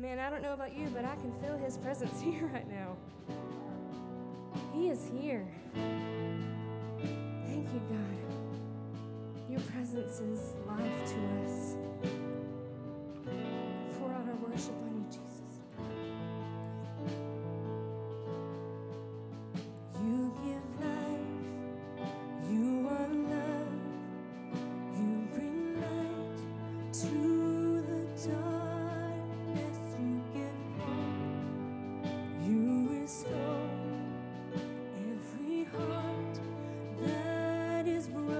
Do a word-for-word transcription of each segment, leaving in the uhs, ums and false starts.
Man, I don't know about you, but I can feel his presence here right now. He is here. Thank you, God. Your presence is life to us. Pour out our worship on you, Jesus. You give life. You are love. You bring light to the darkness. You give hope. You restore every heart that is broken.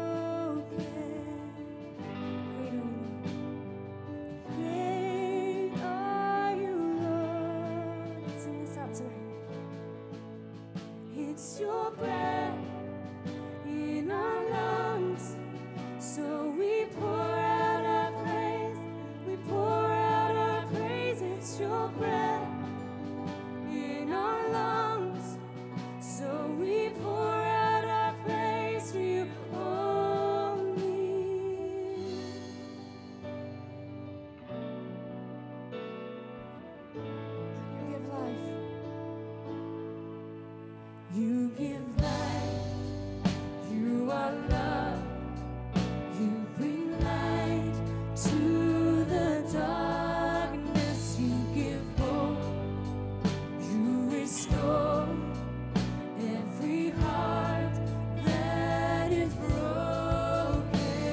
Great are you, Lord. Great are you, Lord. Let's sing this out tonight. It's your breath in our lungs, so we pour out our praise. We pour out our praise. It's your breath in our lungs, so we pour out our praise to you only. You give life. You give life. You are love. You bring light to the darkness. You give hope. You restore every heart that is broken.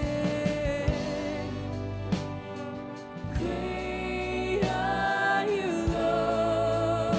Great are you, Lord.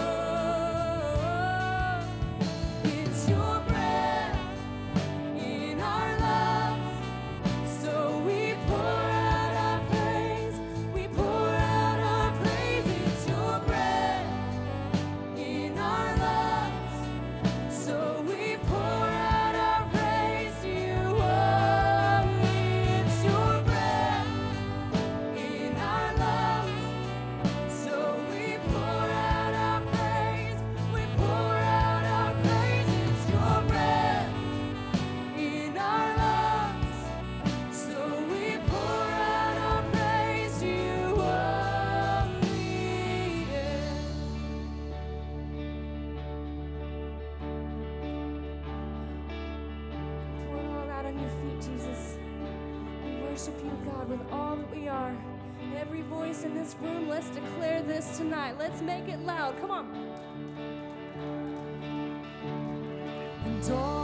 It's your breath in our lungs, so we pour out our praise. We pour out our praise. It's your breath in our lungs, so we pour out our praise to you only. It's your breath in our lungs, so we pour out our praise. We pour out our praise. It's your breath in our lungs, so we pour out our praise to you only. Pour it all out on your feet, Jesus. We worship you, God, with all that we are. Every voice in this room, let's declare this tonight. Let's make it loud. Come on. And all